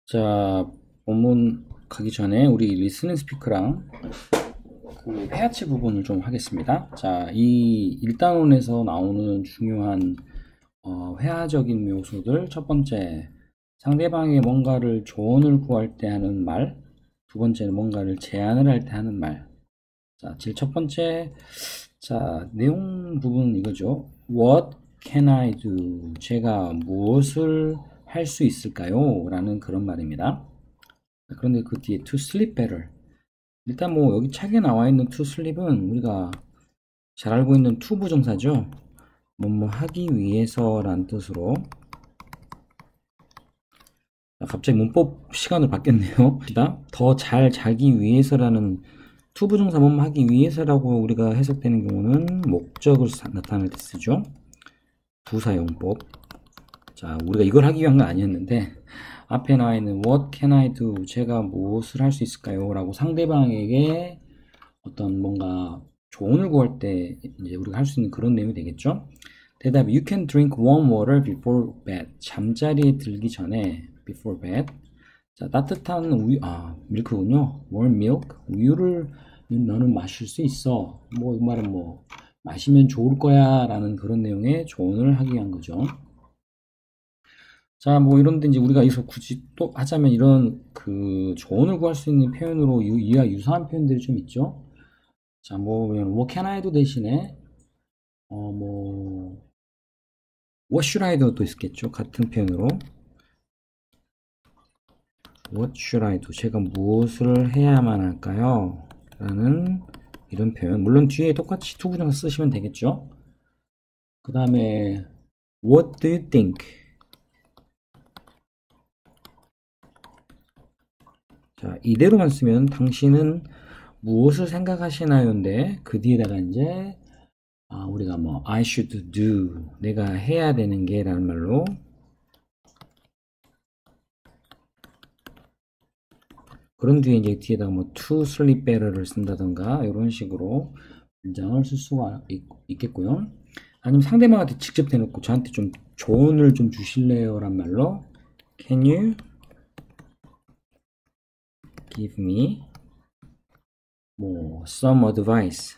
자, 본문 가기 전에 우리 리스닝 스피커랑 그 회화치 부분을 좀 하겠습니다. 자, 이 1단원에서 나오는 중요한 회화적인 묘소들. 첫 번째, 상대방의 뭔가를 조언을 구할 때 하는 말. 두 번째는 뭔가를 제안을 할 때 하는 말. 자, 제일 첫 번째, 자, 내용 부분은 이거죠. What can I do? 제가 무엇을 할 수 있을까요? 라는 그런 말입니다. 그런데 그 뒤에 to sleep better. 일단 뭐 여기 책에 나와 있는 to sleep은 우리가 잘 알고 있는 to 부정사죠. 뭐뭐 하기 위해서란 뜻으로. 갑자기 문법 시간을 바뀌었네요. 더 잘 자기 위해서라는 to 부정사 뭐뭐 하기 위해서라고 우리가 해석되는 경우는 목적을 나타낼 때 쓰죠. 부사용법. 자, 우리가 이걸 하기 위한 건 아니었는데 앞에 나와 있는 What can I do? 제가 무엇을 할 수 있을까요? 라고 상대방에게 어떤 뭔가 조언을 구할 때 이제 우리가 할 수 있는 그런 내용이 되겠죠. 대답: You can drink warm water before bed. 잠자리에 들기 전에 before bed. 자, 따뜻한 우유, 밀크군요. warm milk. 우유를 너는 마실 수 있어. 뭐 이 말은 뭐 마시면 좋을 거야 라는 그런 내용의 조언을 하기 위한 거죠. 자, 뭐 이런데 이제 우리가 여기서 굳이 또 하자면 이런 그 조언을 구할 수 있는 표현으로 이와 유사한 표현들이 좀 있죠. 자, 뭐 what can I do 대신에 뭐 what should I do도 있겠죠. 같은 표현으로 what should I do? 제가 무엇을 해야만 할까요? 라는 이런 표현. 물론 뒤에 똑같이 to 부정사 쓰시면 되겠죠. 그 다음에 what do you think? 자, 이대로만 쓰면 당신은 무엇을 생각하시나요인데 그 뒤에다가 이제 우리가 뭐 I should do, 내가 해야 되는 게 라는 말로 그런 뒤에 이제 뒤에다가 뭐 to sleep better를 쓴다던가 이런 식으로 문장을 쓸 수가 있겠고요. 아니면 상대방한테 직접 대놓고 저한테 좀 조언을 좀 주실래요? 란 말로 Can you give me 뭐 some advice?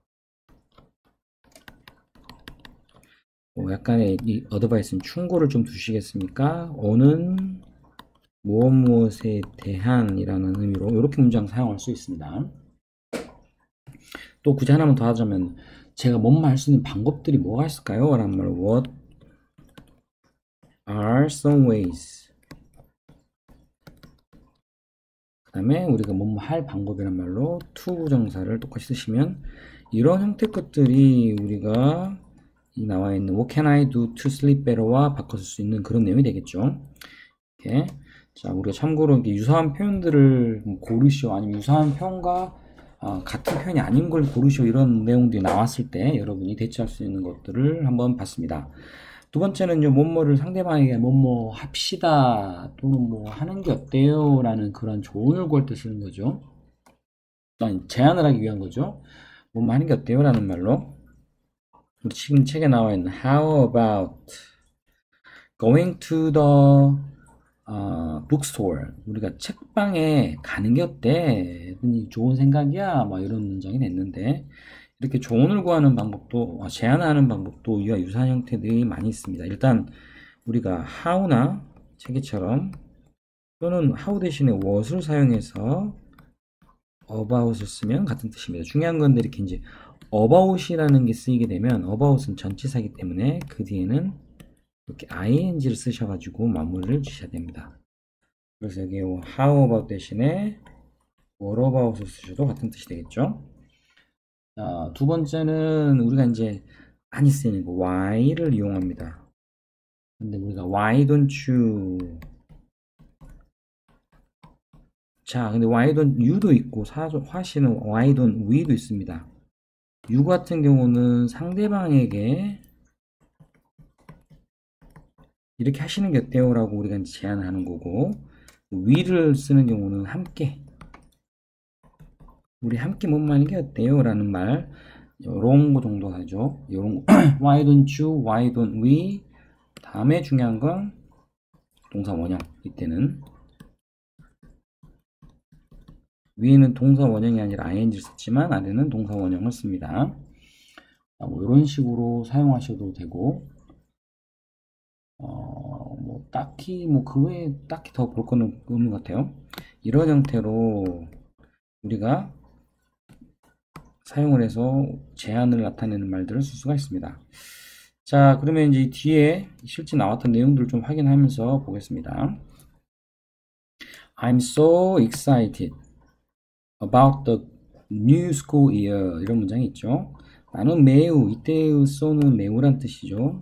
뭐 약간의 이 advice는 충고를 좀 주시겠습니까? 오는 무엇 무엇에 대한이라는 의미로 이렇게 문장 사용할 수 있습니다. 또 굳이 하나만 더 하자면 제가 뭔 말 할 수 있는 방법들이 뭐가 있을까요? 라는 말로 What are some ways? 그 다음에 우리가 뭐뭐 할 방법이란 말로 to 부정사를 똑같이 쓰시면 이런 형태 것들이 우리가 이 나와 있는 What can I do to sleep better와 바꿔 쓸 수 있는 그런 내용이 되겠죠. 이렇게. 자, 우리가 참고로 이렇게 유사한 표현들을 고르시오, 아니면 유사한 표현과 같은 표현이 아닌 걸 고르시오, 이런 내용들이 나왔을 때 여러분이 대처할 수 있는 것들을 한번 봤습니다. 두 번째는요, 뭐뭐를 상대방에게 뭐뭐 합시다 또는 뭐 하는 게 어때요 라는 그런 조언을 구할 때 쓰는 거죠. 아니, 제안을 하기 위한 거죠. 뭐뭐 하는 게 어때요 라는 말로 지금 책에 나와 있는 How about going to the bookstore. 우리가 책방에 가는 게 어때? 좋은 생각이야? 막 이런 문장이 됐는데 이렇게 조언을 구하는 방법도 제안하는 방법도 이와 유사한 형태들이 많이 있습니다. 일단 우리가 how나 책에처럼 또는 how 대신에 what을 사용해서 about을 쓰면 같은 뜻입니다. 중요한 건데 이렇게 이제 about이라는 게 쓰이게 되면 about은 전치사이기 때문에 그 뒤에는 이렇게 ing를 쓰셔가지고 마무리를 주셔야 됩니다. 그래서 여기 how about 대신에 what about을 쓰셔도 같은 뜻이 되겠죠. 자, 두 번째는 우리가 이제 많이 쓰이는 거 why를 이용합니다. 근데 우리가 why don't you, 자, 근데 why don't you도 있고 화시는 why don't we도 있습니다. you 같은 경우는 상대방에게 이렇게 하시는 게 어때요? 라고 우리가 이제 제안을 하는 거고, we를 쓰는 경우는 함께, 우리 함께 뭐뭐 하는 게 어때요? 라는 말, 요런 거 정도 하죠. 요런 거. Why don't you? Why don't we? 다음에 중요한 건 동사 원형. 이때는 위에는 동사 원형이 아니라 ing를 썼지만 아래는 동사 원형을 씁니다. 뭐 이런 식으로 사용하셔도 되고, 뭐 딱히 뭐 그 외에 딱히 더 볼 거는 없는 것 같아요. 이런 형태로 우리가 사용을 해서 제한을 나타내는 말들을 쓸 수가 있습니다. 자, 그러면 이제 뒤에 실제 나왔던 내용들을 좀 확인하면서 보겠습니다. I'm so excited about the new school year. 이런 문장이 있죠. 나는 매우, 이때의 so는 매우란 뜻이죠.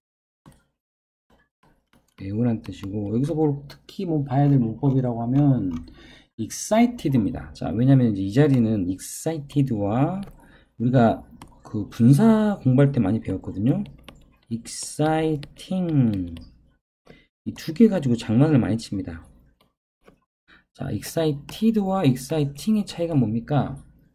매우란 뜻이고, 여기서 특히 뭐 봐야 될 문법이라고 하면 excited입니다. 자, 왜냐면 이제 이 자리는 excited와 우리가 그 분사 공부할 때 많이 배웠거든요. exciting. 이 두 개 가지고 장난을 많이 칩니다. 자, excited와 exciting의 차이가 뭡니까?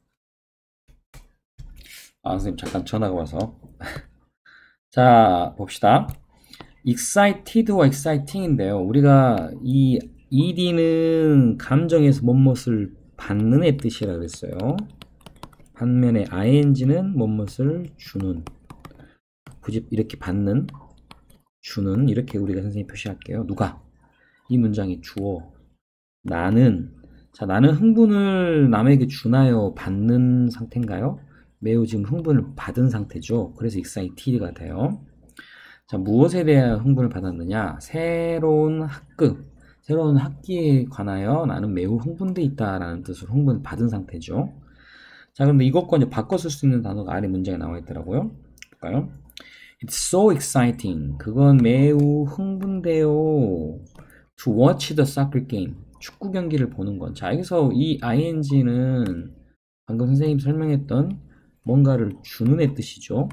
아, 선생님 잠깐 전화가 와서. 자, 봅시다. excited와 exciting인데요. 우리가 이 ed는 감정에서 뭐뭇을 받는의 뜻이라 그랬어요. 반면에 ing는 뭐뭇을 주는, 굳이 이렇게 받는, 주는, 이렇게 우리가 선생님 표시할게요. 누가? 이 문장이 주어. 나는. 자, 나는 흥분을 남에게 주나요? 받는 상태인가요? 매우 지금 흥분을 받은 상태죠. 그래서 excited가 돼요. 자, 무엇에 대한 흥분을 받았느냐? 새로운 학급, 새로운 학기에 관하여 나는 매우 흥분돼 있다라는 뜻으로 흥분을 받은 상태죠. 자, 그런데 이것과 이제 바꿔 쓸 수 있는 단어가 아래 문장에 나와 있더라고요. 볼까요? It's so exciting. 그건 매우 흥분돼요. To watch the soccer game. 축구 경기를 보는 건. 자, 여기서 이 ing는 방금 선생님이 설명했던 뭔가를 주는 의 뜻이죠.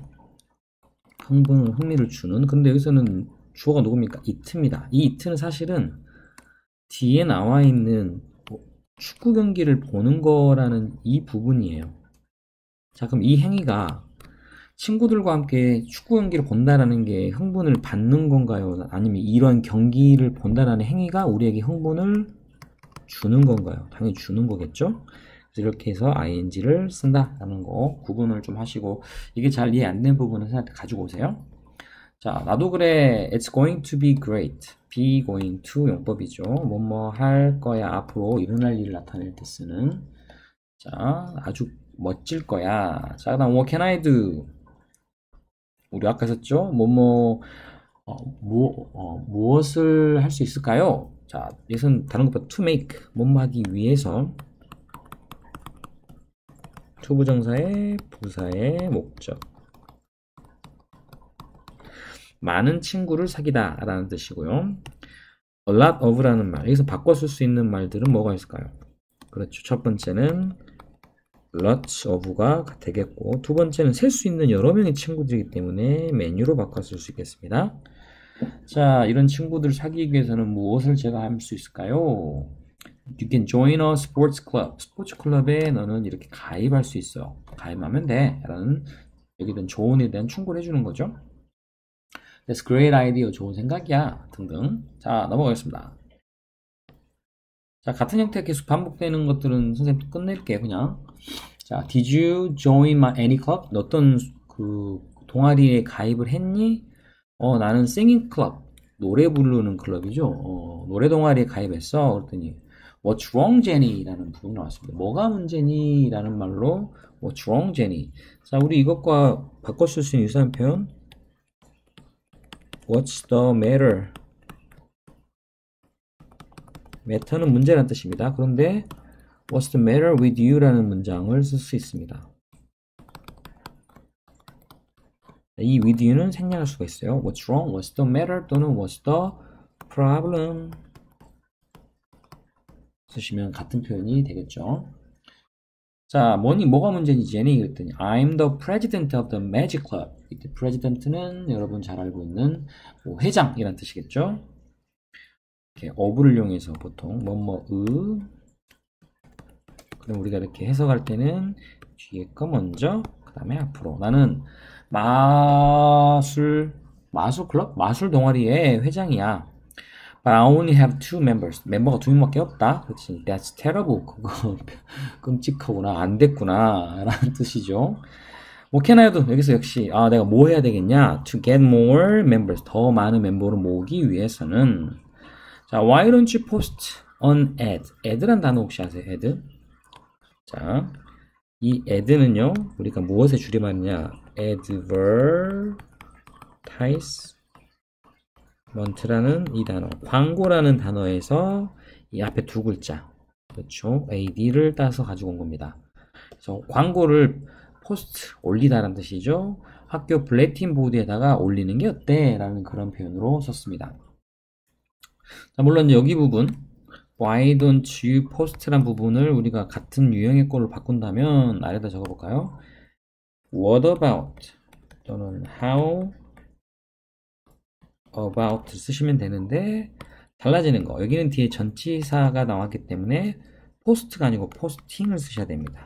흥미를 주는. 근데 여기서는 주어가 누굽니까? it입니다. 이 it는 사실은 뒤에 나와 있는 축구 경기를 보는 거라는 이 부분이에요. 자, 그럼 이 행위가 친구들과 함께 축구 경기를 본다라는 게 흥분을 받는 건가요? 아니면 이런 경기를 본다라는 행위가 우리에게 흥분을 주는 건가요? 당연히 주는 거겠죠? 그래서 이렇게 해서 ing를 쓴다라는 거 구분을 좀 하시고, 이게 잘 이해 안 된 부분은 선생님한테 가지고 오세요. 자, 나도 그래. It's going to be great. be going to 용법이죠. 뭐뭐 할 거야. 앞으로 일어날 일을 나타낼 때 쓰는. 자, 아주 멋질 거야. 자, 그다음 what can I do? 우리 아까 썼죠? 무엇을 할 수 있을까요? 자, 여기서는 다른 것보다 to make, 뭐뭐 하기 위해서. to 부정사의 부사의 목적. 많은 친구를 사귀다 라는 뜻이고요. a lot of라는 말, 여기서 바꿔 쓸 수 있는 말들은 뭐가 있을까요? 그렇죠. 첫 번째는 lots of가 되겠고, 두 번째는 셀 수 있는 여러 명의 친구들이기 때문에 메뉴로 바꿔 쓸 수 있겠습니다. 자, 이런 친구들을 사귀기 위해서는 무엇을 제가 할 수 있을까요? You can join a sports club. 스포츠 클럽에 너는 이렇게 가입할 수 있어. 가입하면 돼. 라는 여기든 조언에 대한 충고를 해주는 거죠. That's a great idea. 좋은 생각이야. 등등. 자, 넘어가겠습니다. 자, 같은 형태가 계속 반복되는 것들은 선생님 끝낼게요, 그냥. 자, Did you join my any club? 너 어떤 그 동아리에 가입을 했니? 나는 singing club. 노래 부르는 클럽이죠. 노래 동아리에 가입했어. 그랬더니 What's wrong, Jenny? 라는 부분이 나왔습니다. 뭐가 문제니? 라는 말로 What's wrong, Jenny? 자, 우리 이것과 바꿔 쓸 수 있는 유사한 표현 What's the matter? matter는 문제라는 뜻입니다. 그런데 What's the matter with you? 라는 문장을 쓸 수 있습니다. 이 with you는 생략할 수가 있어요. What's wrong? What's the matter? 또는 What's the problem? 쓰시면 같은 표현이 되겠죠. 자, 뭐가 문제니, 제니? 그랬더니 I'm the president of the magic club. 이때 president는 여러분 잘 알고 있는 뭐 회장이란 뜻이겠죠. 이렇게 of를 이용해서 보통 그럼 우리가 이렇게 해석할 때는 뒤에 거 먼저, 그 다음에 앞으로. 나는 마술 클럽? 마술 동아리의 회장이야. But I only have two members. 멤버가 두 명밖에 없다. 그렇지. That's terrible. 그거 끔찍하구나. 안 됐구나. 라는 뜻이죠. What can I do? 여기서 역시 내가 뭐 해야 되겠냐? To get more members. 더 많은 멤버를 모으기 위해서는 자, why don't you post an ad? ad란 단어 혹시 아세요? ad? 자, 이 ad는요. 우리가 무엇의 줄임말이냐? advertisement라는 이 단어, 광고라는 단어에서 이 앞에 두 글자, 그렇죠? ad를 따서 가지고 온 겁니다. 그래서 광고를 포스트, 올리다라는 뜻이죠. 학교 블랙팀 보드에다가 올리는 게 어때? 라는 그런 표현으로 썼습니다. 자, 물론 여기 부분 Why don't you post란 부분을 우리가 같은 유형의 걸로 바꾼다면 아래다 적어볼까요? What about 또는 how about 쓰시면 되는데 달라지는 거, 여기는 뒤에 전치사가 나왔기 때문에 post가 아니고 posting을 쓰셔야 됩니다.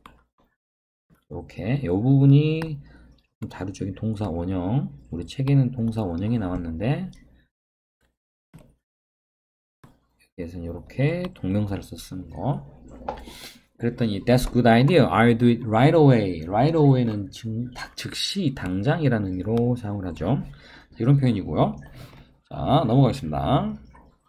이렇게 이 부분이 좀 다르죠. 동사 원형, 우리 책에는 동사 원형이 나왔는데 여기에서는 이렇게 동명사를 쓰는 거. 그랬더니 that's good idea. I'll do it right away. right away는 즉시, 당장이라는 의미로 사용을 하죠. 이런 표현이고요. 자, 넘어가겠습니다.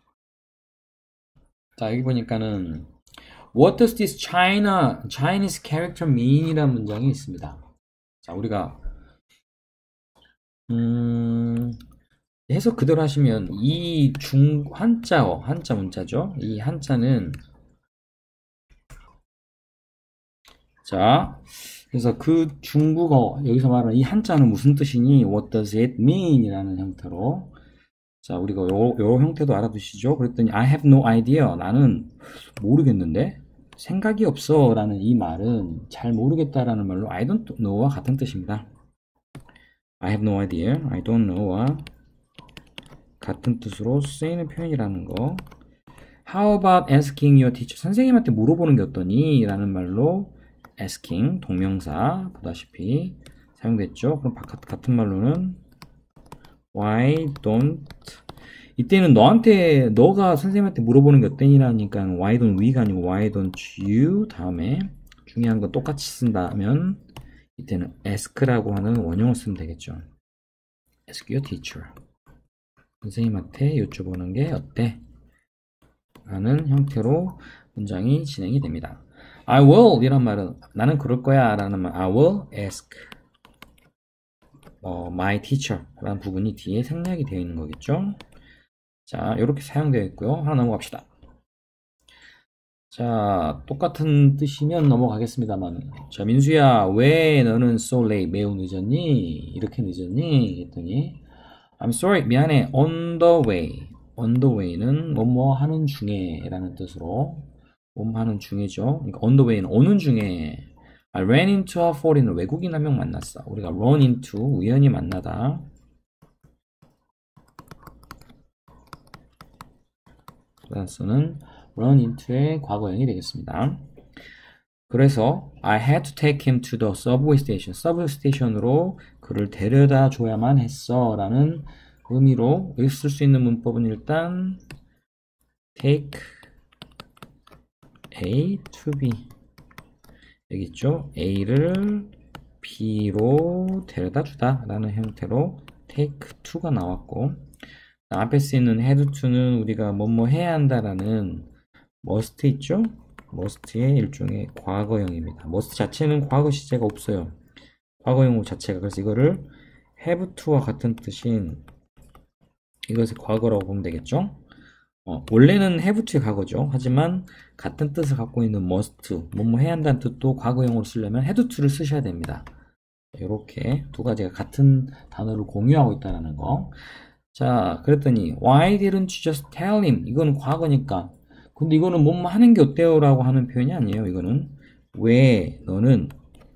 자, 여기 보니까는 What does this Chinese character mean? 이라는 문장이 있습니다. 자, 우리가 해석 그대로 하시면 이 한자 문자죠. 이 한자는 자, 그래서 그 중국어 여기서 말하는 이 한자는 무슨 뜻이니? What does it mean? 이라는 형태로 자, 우리가 요 형태도 알아두시죠. 그랬더니 I have no idea. 나는 모르겠는데 생각이 없어 라는 이 말은 잘 모르겠다라는 말로 I don't know와 같은 뜻입니다. I have no idea, I don't know와 같은 뜻으로 쓰이는 표현이라는 거. How about asking your teacher? 선생님한테 물어보는 게 어떠니? 라는 말로 asking, 동명사 보다시피 사용됐죠. 그럼 같은 말로는 why don't, 이때는 너가 선생님한테 물어보는 게 어떠니라니까 why don't we가 아니고 why don't you 다음에 중요한 거 똑같이 쓴다면 이때는 ask라고 하는 원형을 쓰면 되겠죠. ask your teacher. 선생님한테 여쭤보는 게 어때? 라는 형태로 문장이 진행이 됩니다. I will 이란 말은 나는 그럴 거야 라는 말. I will ask my teacher 라는 부분이 뒤에 생략이 되어 있는 거겠죠. 자, 이렇게 사용되어 있고요. 하나 넘어갑시다. 자, 똑같은 뜻이면 넘어가겠습니다만, 자, 민수야, 왜 너는 so late, 매우 늦었니? 이렇게 늦었니? 했더니 I'm sorry, 미안해, on the way. on the way는 뭐뭐 하는 중에 라는 뜻으로 뭐뭐 하는 중에죠. 그러니까 on the way는 오는 중에 I ran into a foreigner, 외국인 한 명 만났어. 우리가 run into, 우연히 만나다. 그래서는 run into의 과거형이 되겠습니다. 그래서 I had to take him to the subway station. 서브웨이 스테이션으로 그를 데려다 줘야만 했어 라는 의미로 여기 쓸 수 있는 문법은 일단 take A to B 여기 있죠. A를 B로 데려다 주다 라는 형태로 take to가 나왔고, 앞에 쓰이는 had to는 우리가 뭐뭐 해야 한다라는 must 있죠? must의 일종의 과거형입니다. must 자체는 과거 시제가 없어요. 과거형 자체가. 그래서 이거를 have to와 같은 뜻인 이것의 과거라고 보면 되겠죠? 원래는 have to의 과거죠. 하지만 같은 뜻을 갖고 있는 must, 뭐뭐 해야 한다는 뜻도 과거형으로 쓰려면 had to를 쓰셔야 됩니다. 이렇게 두 가지가 같은 단어를 공유하고 있다는 거. 자, 그랬더니 Why didn't you just tell him? 이거는 과거니까. 근데 이거는 뭐뭐 하는 게 어때요? 라고 하는 표현이 아니에요. 이거는 왜 너는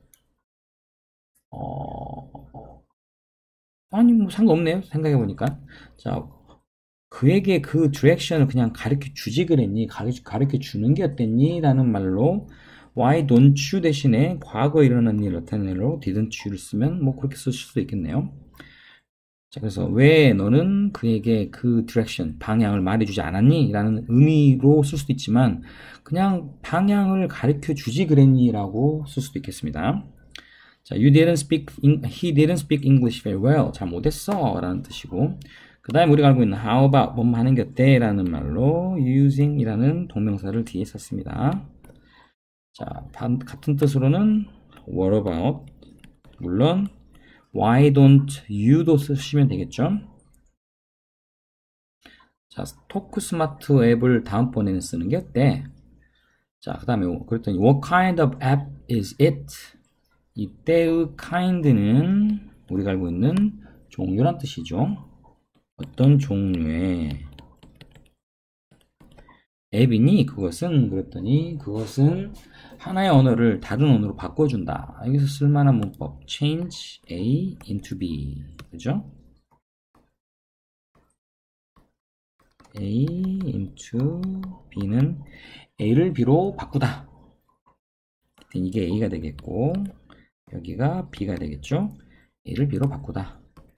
아니 뭐 상관없네요. 생각해보니까. 자, 그에게 그 디렉션을 그냥 가르쳐 주지 그랬니? 가르쳐 주는 게 어땠니? 라는 말로 Why don't you 대신에 과거에 일어난 일 나타내로 didn't you를 쓰면 뭐 그렇게 쓸 수도 있겠네요. 자, 그래서 왜 너는 그에게 그 디렉션, 방향을 말해주지 않았니? 라는 의미로 쓸 수도 있지만 그냥 방향을 가르쳐 주지 그랬니? 라고 쓸 수도 있겠습니다. 자, he didn't speak English very well. 잘 못했어. 라는 뜻이고 그 다음에 우리가 알고 있는 how about, 뭐뭐 하는 게 어때? 라는 말로 using 이라는 동명사를 뒤에 썼습니다. 자, 같은 뜻으로는 what about, 물론 why don't you도 쓰시면 되겠죠. 자, 토크스마트 앱을 다음번에는 쓰는 게 어때? 자, 그 다음에 그랬더니 what kind of app is it? 이때의 kind는 우리가 알고 있는 종류란 뜻이죠. 어떤 종류의 앱이니? 그것은 그랬더니 그것은 하나의 언어를 다른 언어로 바꿔준다. 여기서 쓸만한 문법 change A into B, 그죠? A into B는 A를 B로 바꾸다. 이게 A가 되겠고 여기가 B가 되겠죠? A를 B로 바꾸다.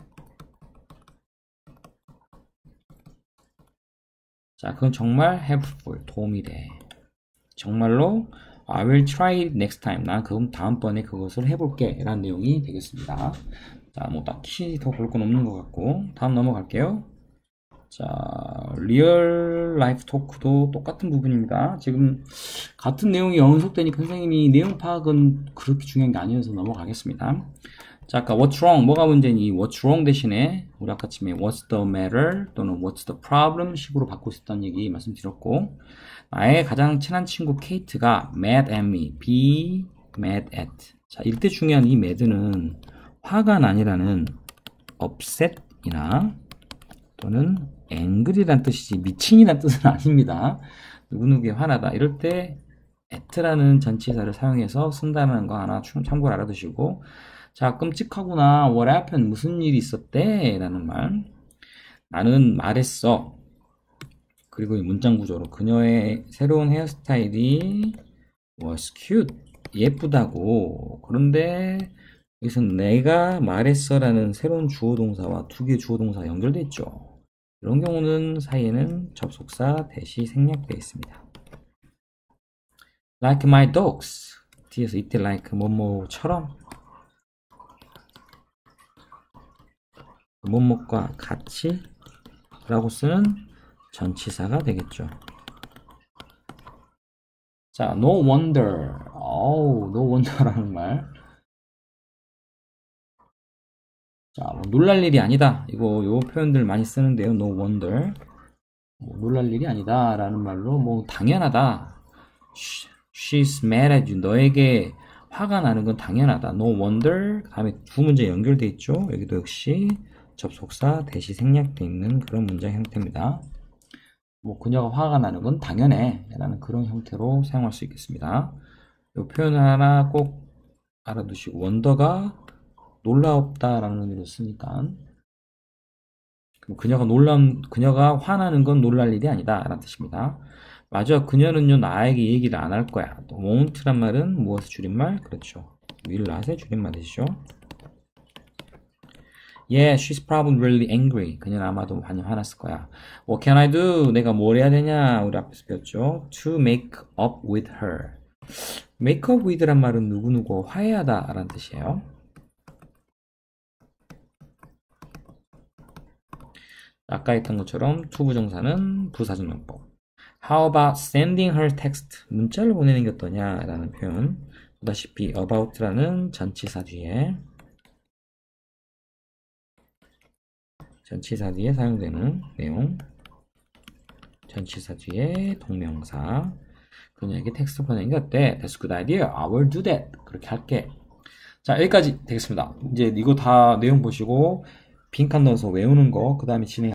자, 그건 정말 helpful, 도움이 돼. 정말로 I will try it next time. 난 그럼 다음번에 그것을 해볼게. 라는 내용이 되겠습니다. 자, 뭐 딱히 더 볼 건 없는 것 같고 다음 넘어갈게요. 자, 리얼 라이프 토크도 똑같은 부분입니다. 지금 같은 내용이 연속되니까 선생님이 내용 파악은 그렇게 중요한 게 아니어서 넘어가겠습니다. 자, 아까 what's wrong, 뭐가 문제니? what's wrong 대신에 우리 아까쯤에 what's the matter 또는 what's the problem 식으로 바꿀 수 있다는 얘기 말씀드렸고 나의 가장 친한 친구 케이트가 mad at me, be mad at. 자, 이때 중요한 이 mad는 화가 나니라는 upset이나 또는 angry란 뜻이지 미친이란 뜻은 아닙니다. 누구누구에 화나다 이럴 때 at라는 전치사를 사용해서 쓴다는 거 하나 참고로 알아두시고 자, 끔찍하구나. what happened? 무슨 일이 있었대? 라는 말. 나는 말했어. 그리고 이 문장 구조로 그녀의 새로운 헤어스타일이 was cute. 예쁘다고. 그런데 여기서 내가 말했어 라는 새로운 주어 동사와 두 개의 주어 동사가 연결되어 있죠. 이런 경우는 사이에는 접속사 대시 생략되어 있습니다. like my dogs. 뒤에서 이때 like 뭐뭐처럼 뭐뭐과 같이 라고 쓰는 전치사가 되겠죠. 자, no wonder. no wonder라는 말. 자, 뭐 놀랄 일이 아니다. 요 표현들 많이 쓰는데요. no wonder. 놀랄 일이 아니다. 라는 말로 뭐 당연하다. She's mad at you. 너에게 화가 나는 건 당연하다. no wonder. 다음에 두 문제 연결돼 있죠. 여기도 역시 접속사 대시 생략되어 있는 그런 문장 형태입니다. 뭐 그녀가 화가 나는 건 당연해 라는 그런 형태로 사용할 수 있겠습니다. 이 표현을 하나 꼭 알아두시고 원더가 놀랍다 라는 의미로 쓰니까 그녀가 화나는 건 놀랄 일이 아니다 라는 뜻입니다. 맞아, 그녀는요 나에게 얘기를 안 할 거야. 또 won't란 말은 무엇의 줄임말? 그렇죠, will not의 줄임말이죠. Yeah, she's probably really angry. 그녀는 아마도 많이 화났을 거야. What can I do? 내가 뭘 해야 되냐? 우리 앞에서 배웠죠. To make up with her. make up with란 말은 누구누구 화해하다 라는 뜻이에요. 아까 했던 것처럼 to 부정사는 부사적용법. How about sending her text? 문자를 보내는 게 어떠냐? 라는 표현. 보다시피 about라는 전치사 뒤에 사용되는 내용, 전치사 뒤에 동명사, 그녀에게 텍스트 보내는 게 어때? That's a good idea. I will do that. 그렇게 할게. 자, 여기까지 되겠습니다. 이제 이거 다 내용 보시고 빈칸 넣어서 외우는 거, 그 다음에 진행